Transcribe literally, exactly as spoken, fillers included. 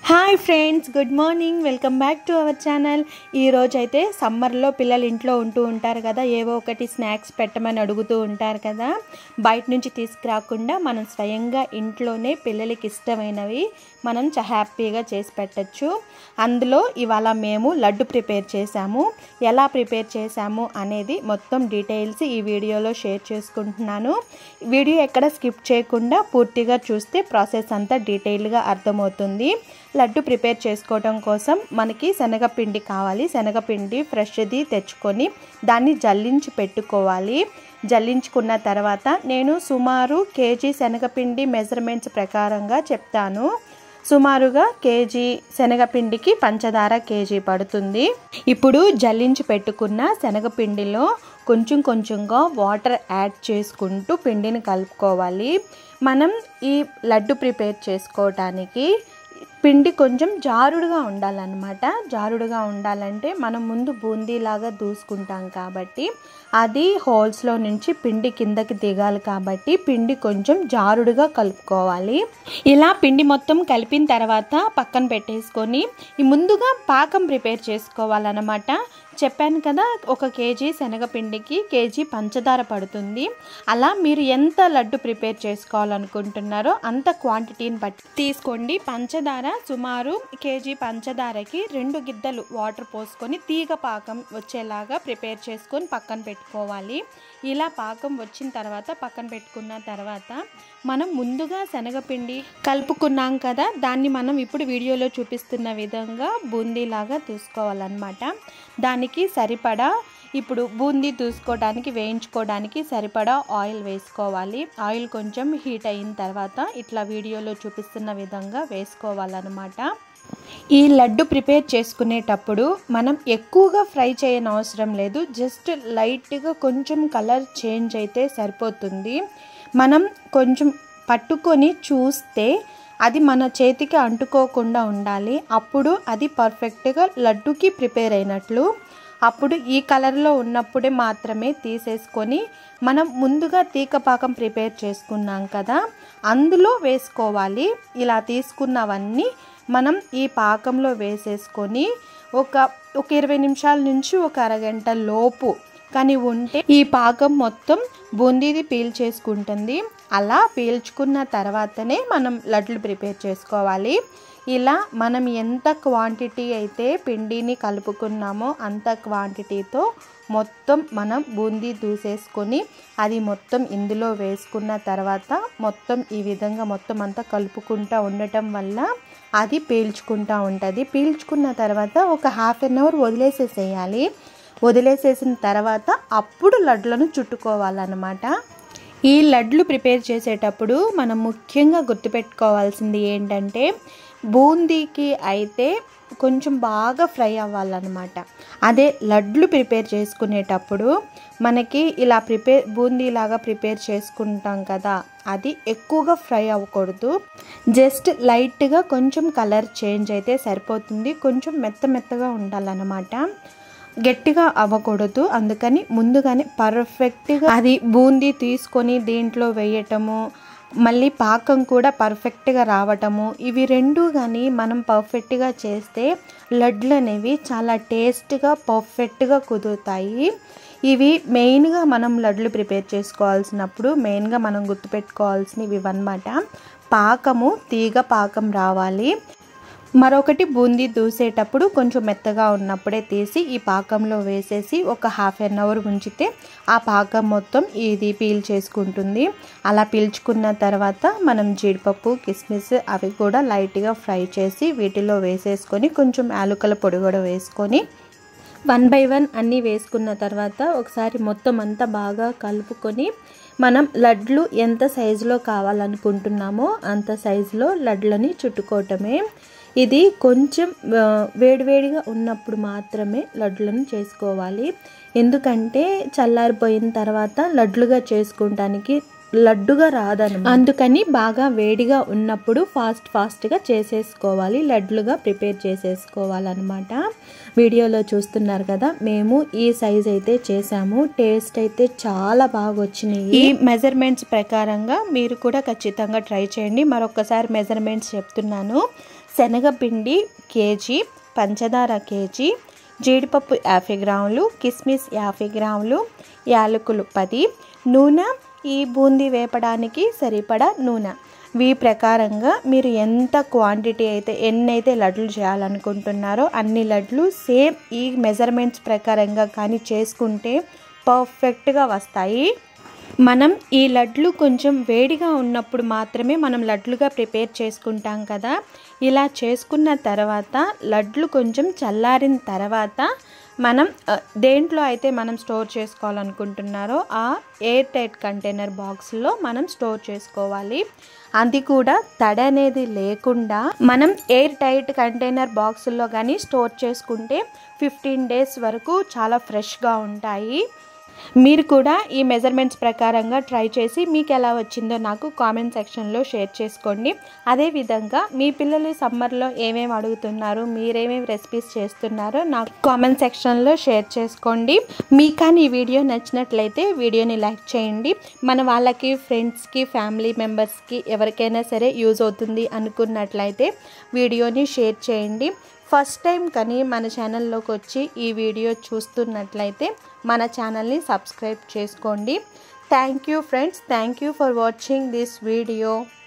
Hi friends, good morning. Welcome back to our channel. ఈరోజు అయితే సమ్మర్లో పిల్లలు ఇంట్లో ఉంటూ ఉంటారు కదా, ఏవో ఒకటి స్నాక్స్ పెట్టమని అడుగుతూ ఉంటారు కదా. బయట నుంచి తీసుకురాకుండా మనం స్వయంగా ఇంట్లోనే పిల్లలకి ఇష్టమైనవి మనం హ్యాపీగా చేసి పెట్టచ్చు. అందులో ఇవాళ మేము లడ్డు ప్రిపేర్ చేసాము. ఎలా ప్రిపేర్ చేసాము అనేది మొత్తం డీటెయిల్స్ ఈ వీడియోలో షేర్ చేసుకుంటున్నాను. వీడియో ఎక్కడ స్కిప్ చేయకుండా పూర్తిగా చూస్తే ప్రాసెస్ అంతా డీటెయిల్గా అర్థమవుతుంది. లడ్డు ప్రిపేర్ చేసుకోవడం కోసం మనకి శనగపిండి కావాలి. శనగపిండి ఫ్రెష్ది తెచ్చుకొని దాన్ని జల్లించి పెట్టుకోవాలి. జల్లించుకున్న తర్వాత నేను సుమారు కేజీ శనగపిండి మెజర్మెంట్స్ ప్రకారంగా చెప్తాను. సుమారుగా కేజీ శనగపిండికి పంచదార కేజీ పడుతుంది. ఇప్పుడు జల్లించి పెట్టుకున్న శనగపిండిలో కొంచెం కొంచెంగా వాటర్ యాడ్ చేసుకుంటూ పిండిని కలుపుకోవాలి. మనం ఈ లడ్డు ప్రిపేర్ చేసుకోవటానికి పిండి కొంచెం జారుడుగా ఉండాలన్నమాట. జారుడుగా ఉండాలంటే మనం ముందు బూందీలాగా దూసుకుంటాం కాబట్టి అది హోల్స్లో నుంచి పిండి కిందకి దిగాలి కాబట్టి పిండి కొంచెం జారుడుగా కలుపుకోవాలి. ఇలా పిండి మొత్తం కలిపిన తర్వాత పక్కన పెట్టేసుకొని ముందుగా పాకం ప్రిపేర్ చేసుకోవాలన్నమాట. చెప్పాను కదా, ఒక కేజీ శనగపిండికి కేజీ పంచదార పడుతుంది. అలా మీరు ఎంత లడ్డు ప్రిపేర్ చేసుకోవాలనుకుంటున్నారో అంత క్వాంటిటీని బట్టి తీసుకోండి. పంచదార సుమారు కేజీ పంచదారకి రెండు గిద్దలు వాటర్ పోసుకొని తీగ పాకం వచ్చేలాగా ప్రిపేర్ చేసుకొని పక్కన పెట్టుకోవాలి. ఇలా పాకం వచ్చిన తర్వాత పక్కన పెట్టుకున్న తర్వాత మనం ముందుగా శనగపిండి కలుపుకున్నాం కదా, దాన్ని మనం ఇప్పుడు వీడియోలో చూపిస్తున్న విధంగా బూందీలాగా తీసుకోవాలన్నమాట. దానికి సరిపడా ఇప్పుడు బూందీ తీసుకోవడానికి వేయించుకోవడానికి సరిపడా ఆయిల్ వేసుకోవాలి. ఆయిల్ కొంచెం హీట్ అయిన తర్వాత ఇట్లా వీడియోలో చూపిస్తున్న విధంగా వేసుకోవాలన్నమాట. ఈ లడ్డు ప్రిపేర్ చేసుకునేటప్పుడు మనం ఎక్కువగా ఫ్రై చేయని అవసరం లేదు. జస్ట్ లైట్గా కొంచెం కలర్ చేంజ్ అయితే సరిపోతుంది. మనం కొంచెం పట్టుకొని చూస్తే అది మన చేతికి అంటుకోకుండా ఉండాలి. అప్పుడు అది పర్ఫెక్ట్గా లడ్డుకి ప్రిపేర్ అయినట్లు. అప్పుడు ఈ కలర్లో ఉన్నప్పుడే మాత్రమే తీసేసుకొని మనం ముందుగా తీగపాకం ప్రిపేర్ చేసుకున్నాం కదా, అందులో వేసుకోవాలి. ఇలా తీసుకున్నవన్నీ మనం ఈ పాకంలో వేసేసుకొని ఒక ఒక ఇరవై నిమిషాల నుంచి ఒక అరగంట లోపు కానీ ఉంటే ఈ పాకం మొత్తం బూందీది పీల్చేసుకుంటుంది. అలా పీల్చుకున్న తర్వాతనే మనం లడ్లు ప్రిపేర్ చేసుకోవాలి. ఇలా మనం ఎంత క్వాంటిటీ అయితే పిండిని కలుపుకున్నామో అంత క్వాంటిటీతో మొత్తం మనం బూందీ దూసేసుకొని అది మొత్తం ఇందులో వేసుకున్న తర్వాత మొత్తం ఈ విధంగా మొత్తం అంతా కలుపుకుంటూ ఉండటం వల్ల అది పీల్చుకుంటూ ఉంటుంది. పీల్చుకున్న తర్వాత ఒక హాఫ్ అన్ అవర్ వదిలేసేసేయాలి. వదిలేసేసిన తర్వాత అప్పుడు లడ్లను చుట్టుకోవాలన్నమాట. ఈ లడ్లు ప్రిపేర్ చేసేటప్పుడు మనం ముఖ్యంగా గుర్తుపెట్టుకోవాల్సింది ఏంటంటే బూందీకి అయితే కొంచెం బాగా ఫ్రై అవ్వాలన్నమాట. అదే లడ్లు ప్రిపేర్ చేసుకునేటప్పుడు మనకి ఇలా ప్రిపేర్ బూందీలాగా ప్రిపేర్ చేసుకుంటాం కదా, అది ఎక్కువగా ఫ్రై అవ్వకూడదు. జస్ట్ లైట్గా కొంచెం కలర్ చేంజ్ అయితే సరిపోతుంది. కొంచెం మెత్త మెత్తగా ఉండాలన్నమాట, గట్టిగా అవ్వకూడదు. అందుకని ముందుగానే పర్ఫెక్ట్గా అది బూందీ తీసుకొని దీంట్లో వేయటము, మళ్ళీ పాకం కూడా పర్ఫెక్ట్గా రావటము, ఇవి రెండు కానీ మనం పర్ఫెక్ట్గా చేస్తే లడ్లు అనేవి చాలా టేస్ట్గా పర్ఫెక్ట్గా కుదురుతాయి. ఇవి మెయిన్గా మనం లడ్లు ప్రిపేర్ చేసుకోవాల్సినప్పుడు మెయిన్గా మనం గుర్తుపెట్టుకోవాల్సినవి ఇవన్నమాట. పాకము తీగ పాకం రావాలి. మరొకటి బూందీ దూసేటప్పుడు కొంచెం మెత్తగా ఉన్నప్పుడే తీసి ఈ పాకంలో వేసేసి ఒక హాఫ్ అన్ అవర్ ఉంచితే ఆ పాకం మొత్తం ఇది పీల్ చేసుకుంటుంది. అలా పీల్చుకున్న తర్వాత మనం జీడిపప్పు కిస్మిస్ అవి కూడా లైట్గా ఫ్రై చేసి వీటిలో వేసేసుకొని కొంచెం యాలకుల పొడి కూడా వేసుకొని వన్ బై వన్ అన్నీ వేసుకున్న తర్వాత ఒకసారి మొత్తం అంతా బాగా కలుపుకొని మనం లడ్లు ఎంత సైజులో కావాలనుకుంటున్నామో అంత సైజులో లడ్లని చుట్టుకోవటమే. ఇది కొంచెం వేడివేడిగా ఉన్నప్పుడు మాత్రమే లడ్లను చేసుకోవాలి. ఎందుకంటే చల్లారిపోయిన తర్వాత లడ్లుగా చేసుకుంటానికి లడ్డుగా రాదన్నమాట. అందుకని బాగా వేడిగా ఉన్నప్పుడు ఫాస్ట్ ఫాస్ట్గా చేసేసుకోవాలి, లడ్లుగా ప్రిపేర్ చేసేసుకోవాలన్నమాట. వీడియోలో చూస్తున్నారు కదా, మేము ఈ సైజ్ అయితే చేసాము. టేస్ట్ అయితే చాలా బాగా వచ్చినాయి. ఈ మెజర్మెంట్స్ ప్రకారంగా మీరు కూడా ఖచ్చితంగా ట్రై చేయండి. మరొకసారి మెజర్మెంట్స్ చెప్తున్నాను. శనగపిండి కేజీ, పంచదార కేజీ, జీడిపప్పు యాభై గ్రాములు, కిస్మిస్ యాభై గ్రాములు, యాలకులు పది, నూనె ఈ బూందీ వేపడానికి సరిపడా నూనె. వీ ప్రకారంగా మీరు ఎంత క్వాంటిటీ అయితే ఎన్ని అయితే లడ్లు చేయాలనుకుంటున్నారో అన్ని లడ్లు సేమ్ ఈ మెజర్మెంట్స్ ప్రకారంగా కానీ చేసుకుంటే పర్ఫెక్ట్గా వస్తాయి. మనం ఈ లడ్లు కొంచెం వేడిగా ఉన్నప్పుడు మాత్రమే మనం లడ్లుగా ప్రిపేర్ చేసుకుంటాం కదా. ఇలా చేసుకున్న తర్వాత లడ్లు కొంచెం చల్లారిన తర్వాత మనం దేంట్లో అయితే మనం స్టోర్ చేసుకోవాలనుకుంటున్నారో ఆ ఎయిర్ టైట్ కంటైనర్ బాక్స్లో మనం స్టోర్ చేసుకోవాలి. అది కూడా తడి అనేది లేకుండా మనం ఎయిర్ టైట్ కంటైనర్ బాక్సుల్లో కానీ స్టోర్ చేసుకుంటే ఫిఫ్టీన్ డేస్ వరకు చాలా ఫ్రెష్గా ఉంటాయి. మీరు కూడా ఈ మెజర్మెంట్స్ ప్రకారంగా ట్రై చేసి మీకు ఎలా వచ్చిందో నాకు కామెంట్ సెక్షన్లో షేర్ చేసుకోండి. అదేవిధంగా మీ పిల్లలు సమ్మర్లో ఏమేమి అడుగుతున్నారు, మీరేమేమి రెసిపీస్ చేస్తున్నారో నాకు కామెంట్ సెక్షన్లో షేర్ చేసుకోండి. మీకు కానీ ఈ వీడియో నచ్చినట్లయితే వీడియోని లైక్ చేయండి. మన వాళ్ళకి, ఫ్రెండ్స్కి, ఫ్యామిలీ మెంబర్స్కి ఎవరికైనా సరే యూజ్ అవుతుంది అనుకున్నట్లయితే వీడియోని షేర్ చేయండి. ఫస్ట్ టైం కానీ మన ఛానల్లోకి వచ్చి ఈ వీడియో చూస్తున్నట్లయితే మన ఛానల్ని సబ్స్క్రైబ్ చేసుకోండి. Thank you friends, thank you for watching this video.